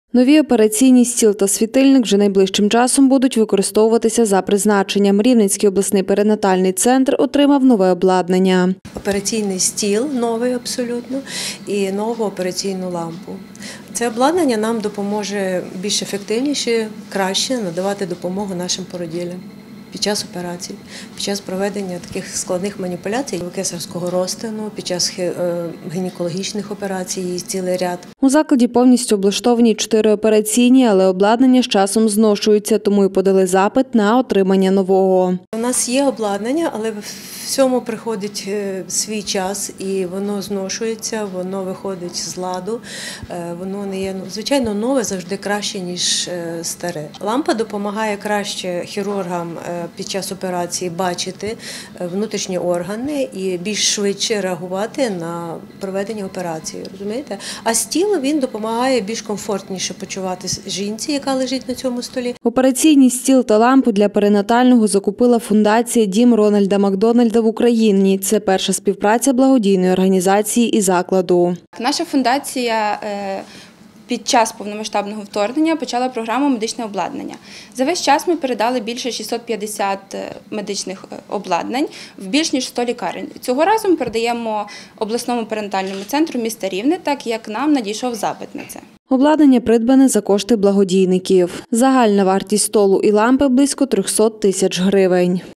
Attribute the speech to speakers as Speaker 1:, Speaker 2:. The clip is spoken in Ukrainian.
Speaker 1: Нові операційні стіл та світильник вже найближчим часом будуть використовуватися за призначенням. Рівненський обласний перинатальний центр отримав нове обладнання.
Speaker 2: Операційний стіл новий абсолютно і нову операційну лампу. Це обладнання нам допоможе більш ефективніше, краще надавати допомогу нашим породіллям під час операцій, під час проведення таких складних маніпуляцій кесарського розтину, під час гінекологічних операцій і цілий ряд.
Speaker 1: У закладі повністю облаштовані 4 операційні, але обладнання з часом зношується, тому і подали запит на отримання нового.
Speaker 2: У нас є обладнання, але всьому приходить свій час і воно зношується, воно виходить з ладу, воно не є, звичайно, нове завжди краще, ніж старе. Лампа допомагає краще хірургам під час операції бачити внутрішні органи і більш швидше реагувати на проведення операції, розумієте? А стіл, він допомагає більш комфортніше почуватися жінці, яка лежить на цьому столі.
Speaker 1: Операційний стіл та лампу для перинатального закупила фундація «Дім Рональда Макдональда» в Україні. Це перша співпраця благодійної організації і закладу.
Speaker 3: Наша фундація під час повномасштабного вторгнення почала програму «Медичне обладнання». За весь час ми передали більше 650 медичних обладнань в більш ніж 100 лікарень. Цього разу ми передаємо обласному перинатальному центру міста Рівне, так як нам надійшов запит на це.
Speaker 1: Обладнання придбане за кошти благодійників. Загальна вартість столу і лампи – близько 300 тисяч гривень.